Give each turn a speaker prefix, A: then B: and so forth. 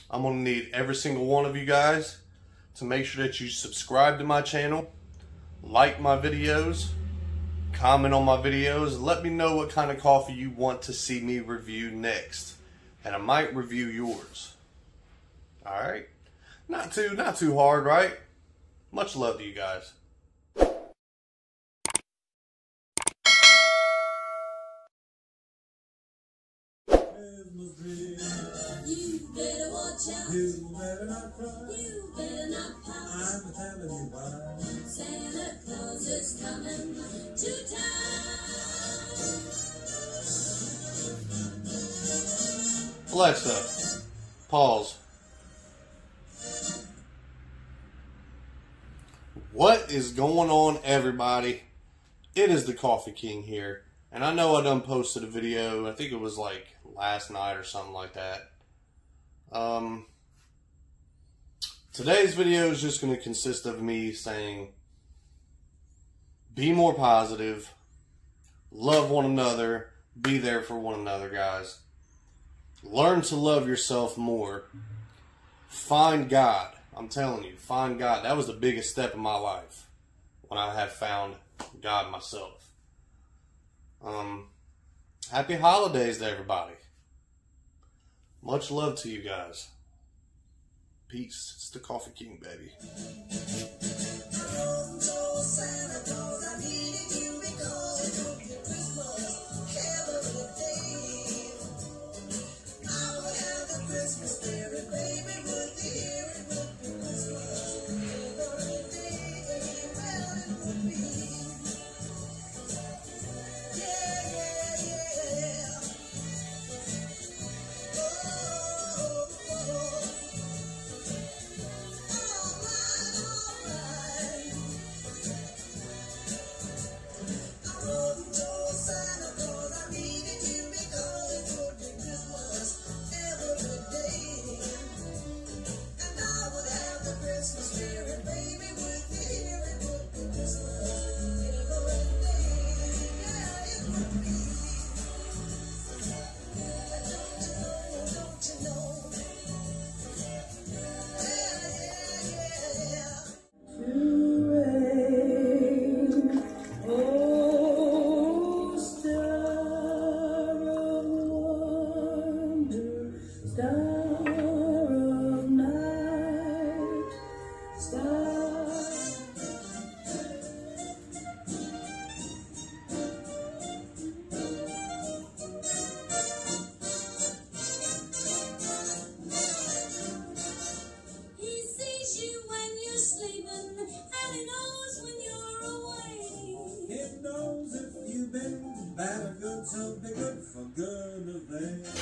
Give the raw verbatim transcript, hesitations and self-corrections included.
A: I'm going to need every single one of you guys to make sure that you subscribe to my channel, like my videos, comment on my videos, let me know what kind of coffee you want to see me review next. And I might review yours. Alright? Not too, not too hard, right? Much love to you guys.
B: You better watch out. You better not cry. You better not pout. I'm telling you why. Santa Claus is coming to town.
A: Alexa, pause. What is going on, everybody? It is the Coffee King here. And I know I done posted a video, I think it was like last night or something like that. Um, today's video is just going to consist of me saying, be more positive, love one another, be there for one another, guys. Learn to love yourself more. Find God. I'm telling you, find God. That was the biggest step in my life when I have found God myself. Um, happy holidays to everybody. Much love to you guys. Peace. It's the Coffee King, baby.
B: Bad or good, so be good for good of them.